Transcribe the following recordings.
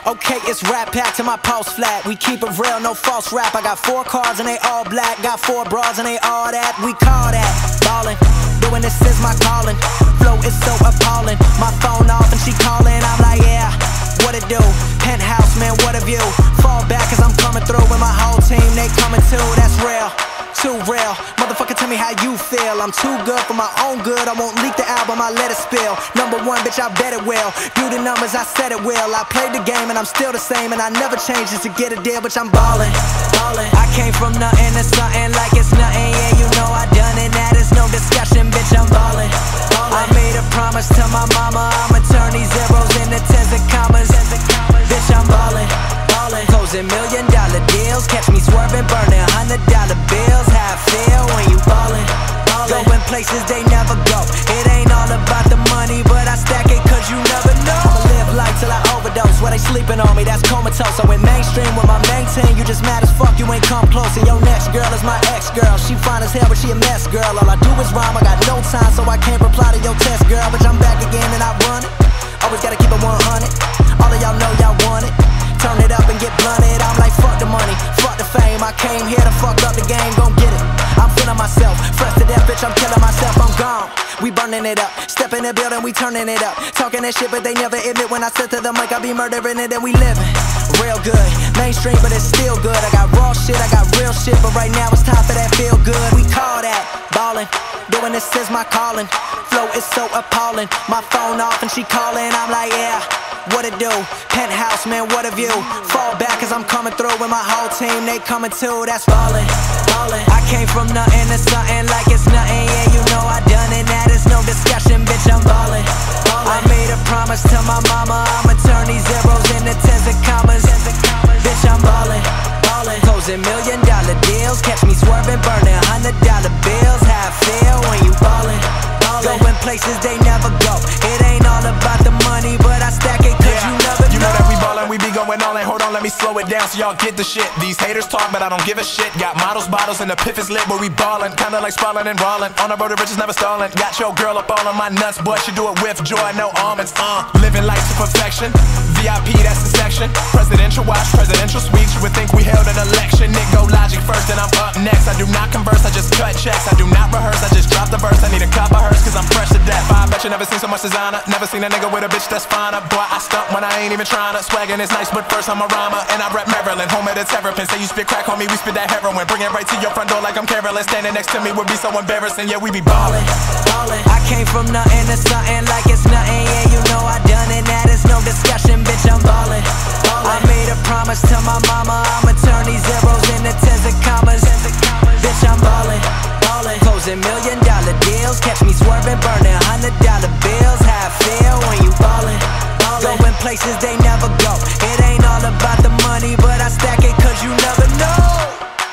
Okay, it's rap pack to my pulse flat. We keep it real, no false rap. I got 4 cars and they all black. Got 4 bras and they all that. We call that ballin'. Doing this is my calling. Flow is so appalling. My phone off and she calling. I'm like, yeah, what it do? Penthouse, man, what a view. Fall back cause I'm coming through with my whole team. They coming too, that's real. Too real, motherfucker, tell me how you feel. I'm too good for my own good. I won't leak the album, I let it spill. Number 1, bitch, I bet it will. Do the numbers, I said it will. I played the game and I'm still the same, and I never changed just to get a deal, bitch, I'm ballin', ballin'. I came from nothing to something like it's nothing. Yeah, you know I done it, that is no discussion, bitch, I'm ballin', ballin'. I made a promise to my mama, I'ma turn these zeros into tens and commas. Bitch, I'm ballin', ballin'. Closing $1 million deals, catch me swerving, burning $100 bills. How I feel when you ballin', ballin'. Going places they never go. It ain't all about the money, but I stack it cause you never know. I'ma live life till I overdose. While they sleeping on me, that's comatose. I went mainstream with my main team. You just mad as fuck, you ain't come close. And your next girl is my ex-girl. She fine as hell, but she a mess, girl. All I do is rhyme, I got no time, so I can't reply to your test, girl. But I'm back again and I run it. Always gotta keep it 100. All of y'all know y'all want it. Turn it up and get blunted. I'm like, fuck the money, fuck the fame. I came here to fuck up the game, gon' get it. I'm feeling myself, fresh to death, bitch, I'm killing myself, I'm gone. We burning it up, step in the building, we turning it up. Talking that shit, but they never admit when I said to them like I be murdering it and we living real good. Mainstream, but it's still good. I got raw shit, I got real shit, but right now it's time for that feel good. We call that ballin'. Doing this is my calling. Flow is so appalling. My phone off and she calling. I'm like, yeah, what it do? Penthouse, man, what a view. Fall back cause I'm coming through with my whole team. They coming too, that's ballin', ballin'. I came from nothing to something like it's nothing. Yeah, you know I done it, that is no discussion, bitch, I'm ballin', ballin'. I made a promise to my mama, I'ma turn these zeros into tens and commas. Bitch, I'm ballin', ballin'. Closing $1 million deals, catch me swerving, burning $100 bills. How I feel when you ballin', ballin'. Going places they never go. It ain't all about the money, but I stack it cause you never know. You know that we ballin', we be going all in. Hold on, let me slow it down so y'all get the shit. These haters talk, but I don't give a shit. Got models, bottles, and the piff is lit where we ballin'. Kinda like Spallin' and Rollin'. On the road to riches, never stallin'. Got your girl up all on my nuts, boy, she do it with joy, no almonds. Living life to perfection. VIP, that's the section. Presidential watch, presidential suites. You would think we held an election. Nick go Logic first, and I'm up next. I do not converse, I just cut checks. I do not rehearse, I just drop the verse. I need a cup of hers, cause I'm fresh to death. I bet you never seen so much designer. Never seen a nigga with a bitch that's finer. Boy, I stunt when I ain't even tryna. Swaggin' is nice, but first I'm a rhymer. And I rep Maryland, home of the terrapin. Say you spit crack, homie, we spit that heroin. Bring it right to your front door like I'm careless. Standing next to me would be so embarrassing. Yeah, we be ballin', ballin'. I came from nothing to something like it's nothing. Yeah, you know I done it, that is no discussion, bitch, I'm ballin', ballin'. I made a promise to my mama, I'ma turn these zeros into tens and commas. Bitch, I'm ballin', ballin'. Closing $1 million deals, catch me swerving, burning $100 bills. How I feel when you ballin', ballin'. Going places they never go. It ain't all about the money, but I stack it cause you never know.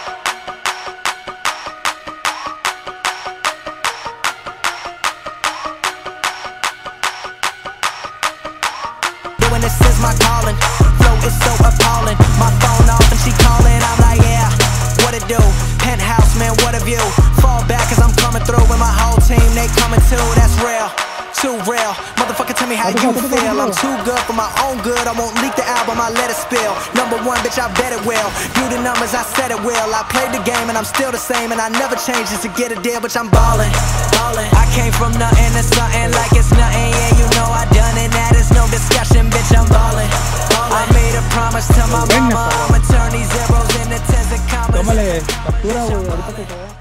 Doing this is my calling. Flow is so appalling. My phone off and she calling. I'm like, yeah, what it do? Penthouse, man, what a view. Fall back cause I'm coming through with my whole team. They coming too, that's real. Too real, motherfucker, tell me how you feel. I'm too good for my own good. I won't leak the album, I let it spill. Number 1, bitch, I bet it will. Do the numbers, I said it will. I played the game and I'm still the same, and I never changed just to get a deal, bitch, I'm ballin', ballin'. I came from nothing to something like it's nothing. Yeah, you know I done it, that is no discussion, bitch, I'm ballin', ballin'. I made a promise to my mama, I'ma turn these zeros into tens and commas. Tómale captura, güey, ahorita que se vea.